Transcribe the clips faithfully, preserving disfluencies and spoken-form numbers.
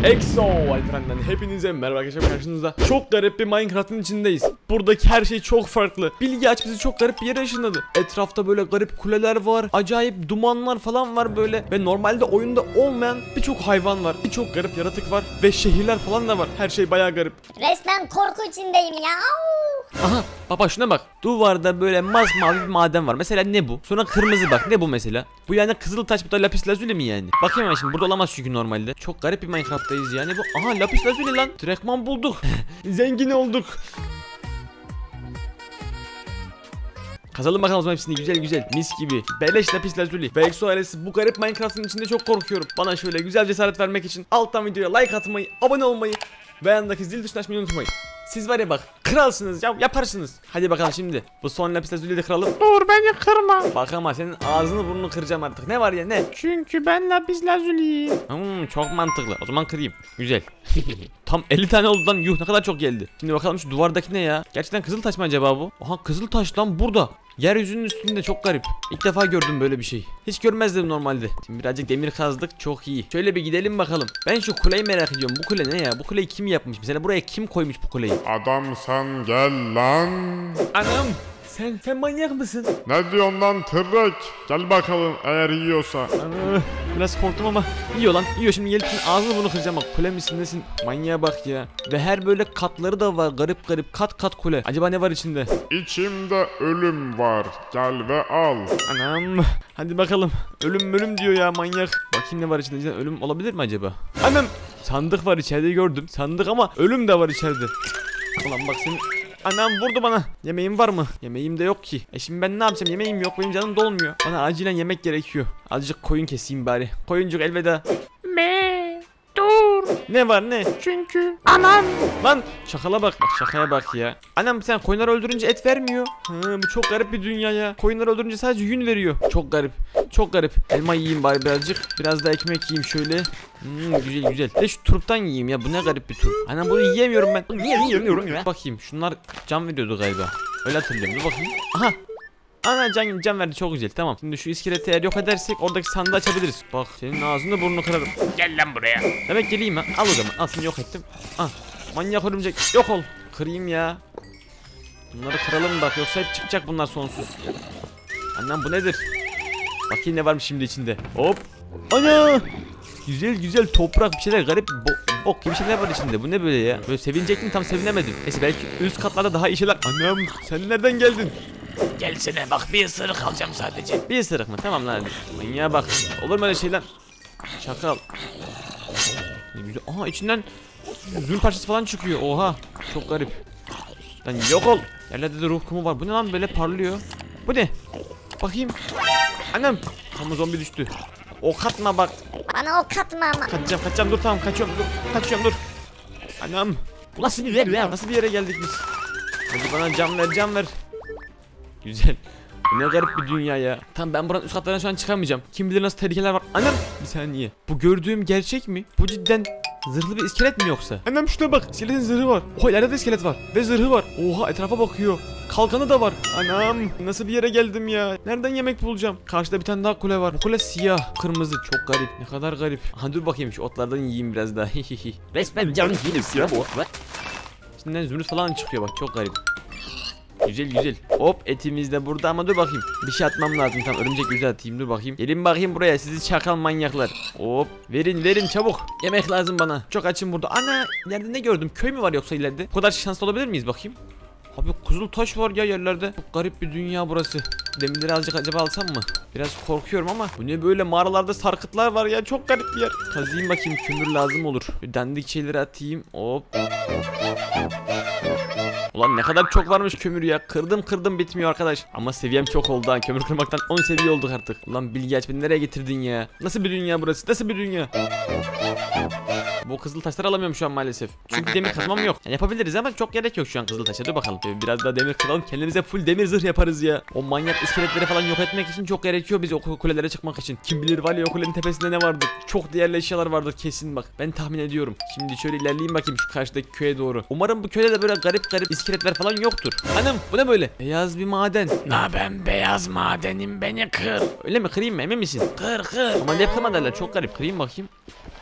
Exo Alperen'den hepinize merhaba arkadaşlar, karşınızda çok garip bir Minecraft'ın içindeyiz. Buradaki her şey çok farklı. Bilgi aç bizi çok garip bir yere ışınladı. Etrafta böyle garip kuleler var, acayip dumanlar falan var böyle ve normalde oyunda olmayan birçok hayvan var, birçok garip yaratık var ve şehirler falan da var. Her şey bayağı garip. Resmen korku içindeyim ya. Aha baba şuna bak, duvarda böyle masmavi bir maden var. Mesela ne bu? Sonra kırmızı, bak ne bu mesela? Bu yani kızıl taş, bu da lapis lazuli mi yani? Bakayım ben şimdi, burada olamaz çünkü normalde. Çok garip bir Minecraft'tayız yani bu. Aha lapis lazuli lan. Direktman bulduk. Zengin olduk. Kazalım bakalım o zaman hepsini, güzel güzel mis gibi. Beleş lapis lazuli ve Exo ailesi, bu garip Minecraft'ın içinde çok korkuyorum. Bana şöyle güzel cesaret vermek için alttan videoya like atmayı, abone olmayı ve yanındaki zil tuşuna açmayı unutmayın. Siz var ya bak, kralsınız ya, yaparsınız. Hadi bakalım şimdi bu son lapis lazuliyi de kıralım. Dur beni kırma. Bak ama senin ağzını burnunu kıracağım artık. Ne var ya ne? Çünkü ben lapis lazuliyim. Hmm, çok mantıklı. O zaman kırayım. Güzel. Tam elli tane oldu lan. Yuh, ne kadar çok geldi. Şimdi bakalım şu duvardaki ne ya? Gerçekten kızıl taş mı acaba bu? Aha kızıl taş lan burada. Yeryüzünün üstünde, çok garip. İlk defa gördüm böyle bir şey. Hiç görmezdim normalde. Şimdi birazcık demir kazdık, çok iyi. Şöyle bir gidelim bakalım. Ben şu kuleyi merak ediyorum. Bu kule ne ya? Bu kuleyi kim yapmış? Mesela buraya kim koymuş bu kuleyi? Adamsan gel lan. Anam! Sen, sen manyak mısın? Ne diyorsun lan tırrek? Gel bakalım eğer yiyorsa. Aa, biraz korktum ama yiyor lan, yiyor. Şimdi gelip senin ağzını bunu kıracağım bak. Kule misin nesin? Manyağa bak ya. Ve her böyle katları da var, garip garip kat kat kule. Acaba ne var içinde? İçimde ölüm var. Gel ve al. Anam. Hadi bakalım. Ölüm ölüm diyor ya manyak. Bakayım ne var içinde. İçinde ölüm olabilir mi acaba? Anam. Sandık var içeride, gördüm. Sandık ama ölüm de var içeride. Ulan bak senin... Anam vurdu bana. Yemeğim var mı? Yemeğim de yok ki. E şimdi ben ne yapacağım? Yemeğim yok. Benim canım dolmuyor. Bana acilen yemek gerekiyor. Azıcık koyun keseyim bari. Koyuncuk elveda. Me dur. Ne var ne? Çünkü anam. Lan şakala bak. Bak şakaya bak ya. Anam sen koyunları öldürünce et vermiyor. Ha, bu çok garip bir dünya ya. Koyunları öldürünce sadece yün veriyor. Çok garip. Çok garip. Elma yiyeyim bari birazcık. Biraz da ekmek yiyeyim şöyle. Hmm, güzel güzel. De şu turptan yiyeyim ya. Bu ne garip bir turp. Anam bunu yiyemiyorum ben. Bunu niye yiyemiyorum ya? Bakayım. Şunlar can veriyordu galiba. Öyle hatırlıyorum. Dur bakayım. Aha. Ana can, can verdi, çok güzel. Tamam. Şimdi şu iskeleti eğer yok edersek oradaki sandığı açabiliriz. Bak senin ağzını burnunu kırarım. Gel lan buraya. Demek geleyim ha. Al o zaman. Al, seni yok ettim. Ah. Manyak örümcek. Yok ol. Kırayım ya. Bunları kıralım bak. Yoksa hep çıkacak bunlar sonsuz. Annem bu nedir? Bakayım ne varmış şimdi içinde. Hop. Ana. Güzel güzel toprak bir şeyler, garip bo bok gibi şeyler var içinde. Bu ne böyle ya? Böyle sevinecektim, tam sevinemedim. Neyse belki üst katlarda daha iyi şeyler. Annem sen nereden geldin? Gelsene bak, bir ısırık alacağım sadece. Bir ısırık mı? Tamam lan. Manyağa bak. Olur mu öyle şeyler? Çakal. Ne güzel. Aha içinden zül parçası falan çıkıyor. Oha. Çok garip. Lan yok ol. Yerlerde de ruh kumu var. Bu ne lan böyle parlıyor? Bu ne? Bakayım. Annem. Tam zombi düştü. Ok atma bak. Bana ok atma ama. Kaçacağım kaçacağım, dur tamam kaçıyorum dur. Kaçıyorum dur. Anam. Bu nasıl bir yer ya? Nasıl bir yere geldik biz? Hadi bana can ver can ver. Güzel. Bu ne garip bir dünya ya. Tamam ben buranın üst katlarına şu an çıkamayacağım. Kim bilir nasıl tehlikeler var. Anam. Bir saniye. Bu gördüğüm gerçek mi? Bu cidden zırhlı bir iskelet mi yoksa? Anam şuna bak. İskeletin zırhı var. Oha ileride de iskelet var. Ve zırhı var. Oha etrafa bakıyor. Kalkanı da var. Anam nasıl bir yere geldim ya? Nereden yemek bulacağım? Karşıda bir tane daha kule var. Bu kule siyah, kırmızı. Çok garip. Ne kadar garip. Aha dur bakayım şu otlardan yiyeyim biraz daha. Resmen canım yine siyah bu. İçinden zümrüt falan çıkıyor bak, çok garip. Güzel güzel. Hop etimiz de burada ama dur bakayım. Bir şey atmam lazım, tam örümcek güzel atayım, dur bakayım. Gelin bakayım buraya sizi çakal manyaklar. Hop verin verin çabuk. Yemek lazım bana. Çok açım burada. Ana ileride ne gördüm? Köy mü var yoksa ileride? Bu kadar şanslı olabilir miyiz bakayım? Abi kızıl taş var ya yerlerde. Çok garip bir dünya burası. Demirleri azıcık acaba alsam mı? Biraz korkuyorum ama. Bu ne böyle, mağaralarda sarkıtlar var ya, çok garip bir yer. Kazıyım bakayım, kömür lazım olur. Dandik şeyleri atayım. Hop. Ulan ne kadar çok varmış kömür ya. Kırdım kırdım bitmiyor arkadaş. Ama seviyem çok oldu ha. Kömür kırmaktan on seviye olduk artık. Ulan Bilgi aç, beni nereye getirdin ya? Nasıl bir dünya burası? Nasıl bir dünya? Bu kızıl taşları alamıyorum şu an maalesef. Çünkü demir kazmam yok. Yani yapabiliriz ama çok gerek yok şu an kızıl taşa. Dur bakalım. Biraz daha demir kıralım. Kendimize full demir zırh yaparız ya. O manyak iskeletleri falan yok etmek için çok gerekiyor bize, o kulelere çıkmak için. Kim bilir var ya o kulenin tepesinde ne vardır? Çok değerli eşyalar vardır kesin bak. Ben tahmin ediyorum. Şimdi şöyle ilerleyeyim bakayım şu karşıdaki köye doğru. Umarım bu köyde de böyle garip garip iskeletler falan yoktur. Hanım bu ne böyle? Beyaz bir maden. Na ben beyaz madenim, beni kır. Öyle mi? Kırayım mı? Emin misin? Kır kır. Ama ne kırma derler, çok garip. Kırayım bakayım.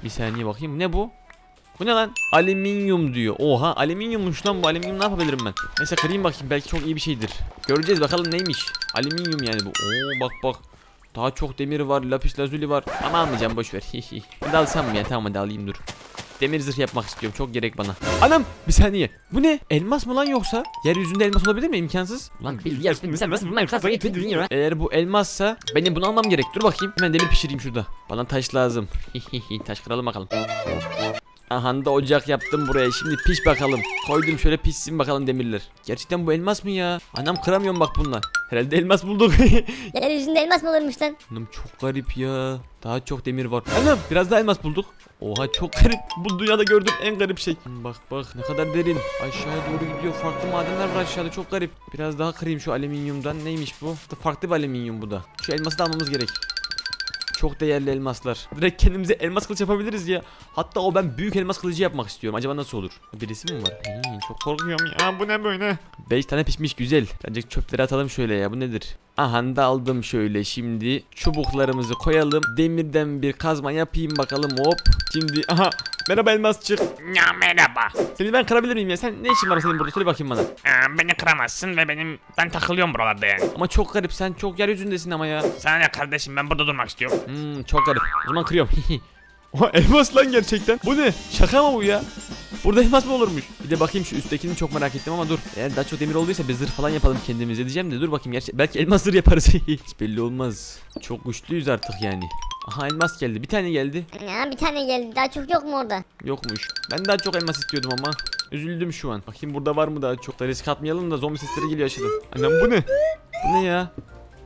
Bir saniye bakayım. Ne bu? Bu ne lan? Alüminyum diyor. Oha, alüminyummuş lan bu. Alüminyum ne yapabilirim ben? Neyse kırayım bakayım, belki çok iyi bir şeydir. Göreceğiz bakalım neymiş. Alüminyum yani bu. Oo bak bak. Daha çok demir var, lapis lazuli var. Ama almayacağım, boş ver. Bir de alsam mı ya? Tamam hadi alayım, dur. Demir zırh yapmak istiyorum, çok gerek bana. Anam, bir saniye. Bu ne? Elmas mı lan yoksa? Yeryüzünde elmas olabilir mi? İmkansız. Lan bir yer sen nasıl Minecraft oyunu dünya. Eğer bu elmassa benim bunu almam gerek. Dur bakayım. Hemen demir pişireyim şurada. Bana taş lazım. Taş kıralım bakalım. Aha da ocak yaptım buraya. Şimdi piş bakalım. Koydum şöyle, pişsin bakalım demirler. Gerçekten bu elmas mı ya? Anam, kıramıyorum bak bununla. Herhalde elmas bulduk. Yeryüzünde elmas mı olurmuş lan? Anam çok garip ya. Daha çok demir var. Anam, biraz daha elmas bulduk. Oha, çok garip. Bu dünyada gördüğüm en garip şey. Bak bak ne kadar derin. Aşağıya doğru gidiyor. Farklı madenler var aşağıda, çok garip. Biraz daha kırayım şu alüminyumdan. Neymiş bu? Farklı bir alüminyum bu da. Şu elması da almamız gerek. Çok değerli elmaslar. Direkt kendimize elmas kılıç yapabiliriz ya. Hatta o, ben büyük elmas kılıcı yapmak istiyorum. Acaba nasıl olur? Birisi mi var? Hii, çok korkuyorum ya. Bu ne böyle? beş tane pişmiş, güzel. Bence çöpleri atalım şöyle ya. Bu nedir? Aha da aldım şöyle. Şimdi çubuklarımızı koyalım. Demirden bir kazma yapayım bakalım, hop. Şimdi aha. Merhaba elmasçık. Ya merhaba. Seni ben kırabilir miyim ya? Sen ne işin var senin burada? Söyle bakayım bana. Aa, beni kıramazsın ve benim ben takılıyorum buralarda yani. Ama çok garip. Sen çok yeryüzündesin ama ya. Sana ne kardeşim, ben burada durmak istiyorum. Hmm, çok garip. O zaman kırıyorum. Oha, elmas lan gerçekten. Bu ne? Şaka mı bu ya? Burada elmas mı olurmuş? Bir de bakayım şu üsttekini, çok merak ettim ama dur. Eğer daha çok demir olduysa bir zırh falan yapalım kendimize diyeceğim de dur bakayım. Gerçi belki elmas zırh yaparız. Hiç belli olmaz. Çok güçlüyüz artık yani. Aha, elmas geldi. Bir tane geldi. Ya bir tane geldi, daha çok yok mu orada? Yokmuş. Ben daha çok elmas istiyordum ama. Üzüldüm şu an. Bakayım burada var mı daha çok. Da risk atmayalım da zombi sesleri geliyor aşağıdan. Annem bu ne? Bu ne ya?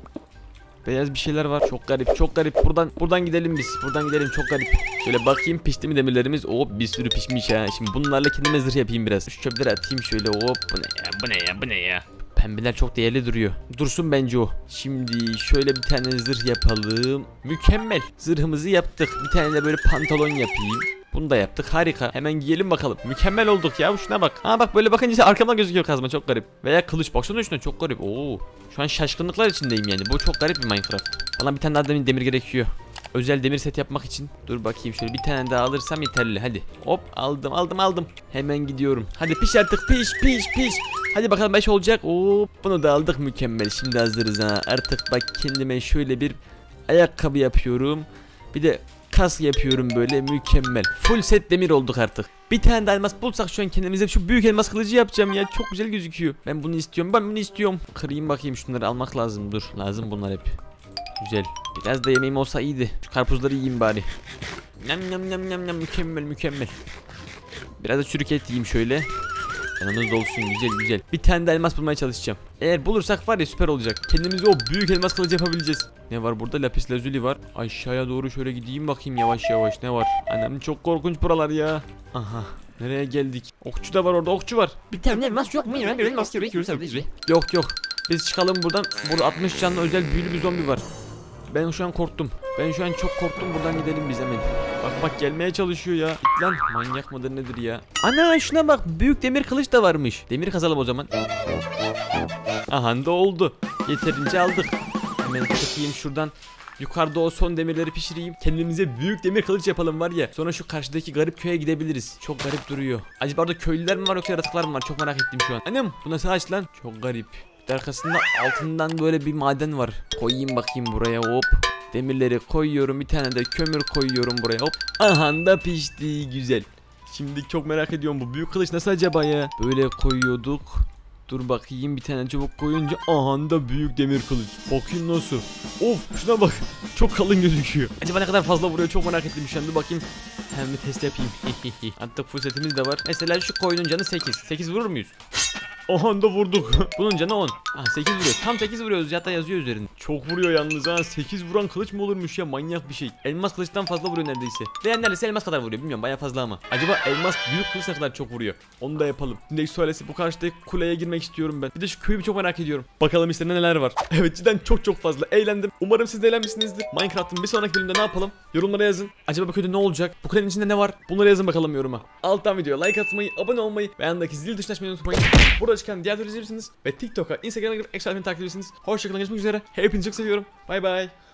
Beyaz bir şeyler var. Çok garip, çok garip. Buradan buradan gidelim biz. Buradan gidelim, çok garip. Şöyle bakayım, pişti mi demirlerimiz? Oo, bir sürü pişmiş ha. Şimdi bunlarla kendime zırh yapayım biraz. Şu çöpleri atayım şöyle, hop. Bu ne ya, bu ne ya, bu ne ya? Pembeler çok değerli duruyor. Dursun bence o. Şimdi şöyle bir tane zırh yapalım. Mükemmel. Zırhımızı yaptık. Bir tane de böyle pantolon yapayım. Bunu da yaptık, harika. Hemen giyelim bakalım. Mükemmel olduk ya, şuna bak. Ha bak, böyle bakınca arkamdan gözüküyor kazma, çok garip. Veya kılıç, baksana şuna, çok garip. Oo. Şu an şaşkınlıklar içindeyim yani. Bu çok garip bir Minecraft. Bana bir tane daha demir, demir gerekiyor. Özel demir set yapmak için. Dur bakayım, şöyle bir tane daha alırsam yeterli. Hadi. Hop, aldım aldım aldım. Hemen gidiyorum. Hadi piş artık, piş piş piş. Hadi bakalım, beş olacak. Hop, bunu da aldık, mükemmel. Şimdi hazırız ha. Artık bak, kendime şöyle bir ayakkabı yapıyorum. Bir de kask yapıyorum, böyle mükemmel. Full set demir olduk artık. Bir tane de elmas bulsak şu an kendimize şu büyük elmas kılıcı yapacağım ya. Çok güzel gözüküyor. Ben bunu istiyorum. Ben bunu istiyorum. Kırayım bakayım, şunları almak lazım. Dur, lazım bunlar hep. Güzel. Biraz da yemeğim olsa iyiydi. Şu karpuzları yiyeyim bari. Nam nam nam nam nam, mükemmel mükemmel. Biraz da çürük et yiyeyim şöyle. Yanımız dolsun, güzel güzel. Bir tane de elmas bulmaya çalışacağım. Eğer bulursak var ya, süper olacak. Kendimize o büyük elmas kılıcı yapabileceğiz. Ne var burada? Lapis lazuli var. Aşağıya doğru şöyle gideyim bakayım yavaş yavaş, ne var? Annem, çok korkunç buralar ya. Aha, nereye geldik? Okçu da var orada, okçu var. Bir tane elmas yok mu ya? Bir elmas gerekiyor sadece. Yok yok. Biz çıkalım buradan. Burada altmış canlı özel büyülü bir zombi var. Ben şu an korktum. Ben şu an çok korktum. Buradan gidelim biz hemen. Bak bak, gelmeye çalışıyor ya. Git lan, manyak mıdır nedir ya? Ana, şuna bak, büyük demir kılıç da varmış. Demir kazalım o zaman. Aha da oldu. Yeterince aldık. Hemen çıkayım şuradan. Yukarıda o son demirleri pişireyim. Kendimize büyük demir kılıç yapalım var ya. Sonra şu karşıdaki garip köye gidebiliriz. Çok garip duruyor. Acaba orada köylüler mi var yoksa yaratıklar mı var? Çok merak ettim şu an. Annem, bu nasıl ağaç lan? Çok garip. Arkasında altından böyle bir maden var. Koyayım bakayım buraya, hop. Demirleri koyuyorum, bir tane de kömür koyuyorum buraya, hop. Aha da pişti, güzel. Şimdi çok merak ediyorum, bu büyük kılıç nasıl acaba ya? Böyle koyuyorduk. Dur bakayım, bir tane çubuk koyunca aha da büyük demir kılıç. Bakayım nasıl. Of, şuna bak. Çok kalın gözüküyor. Acaba ne kadar fazla vuruyor, çok merak ettim şu an. Dur bakayım. Hem bir test yapayım. Artık full setimiz de var. Mesela şu koyunun canı sekiz. sekiz vurur muyuz? Aha da vurduk. Bunun canı on. Ah, sekiz vuruyoruz. Tam sekiz vuruyoruz. Hatta yazıyor üzerinde. Çok vuruyor yalnız ha. sekiz vuran kılıç mı olurmuş ya? Manyak bir şey. Elmas kılıçtan fazla vuruyor neredeyse. Veya neredeyse elmas kadar vuruyor. Bilmiyorum, baya fazla ama. Acaba elmas büyük kılıç ne kadar çok vuruyor? Onu da yapalım. Şimdi söylesi bu karşıdaki kuleye girmek istiyorum ben. Bir de şu köyü çok merak ediyorum. Bakalım içlerinde neler var. Evet, cidden çok çok fazla eğlendim. Umarım siz de eğlenmişsinizdir. Minecraft'ın bir sonraki bölümünde ne yapalım? Yorumlara yazın. Acaba bu köyde ne olacak? Bu kulenin içinde ne var? Bunları yazın bakalım yoruma. Alttan videoya like atmayı, abone olmayı ve yanındaki zil tuşuna açmayı unutmayın. Burada çıkan diğer videoları izleyebilirsiniz ve TikTok'a, Instagram'a girip ekstra takip edebilirsiniz. Hoşçakalın, görüşmek üzere. Hepinizi çok seviyorum. Bay bay.